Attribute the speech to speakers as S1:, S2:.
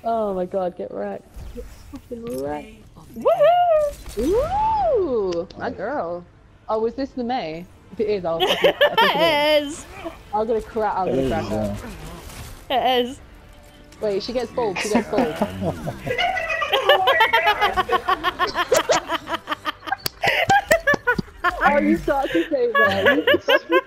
S1: Oh my god, get wrecked. Get fucking wrecked.
S2: Woohoo!
S1: Ooh, my girl. Oh, was this the May? If it is, I think it is. I'm gonna crack her.
S2: It is.
S1: Wait, she gets bald, she gets bald. Oh, you start to say that.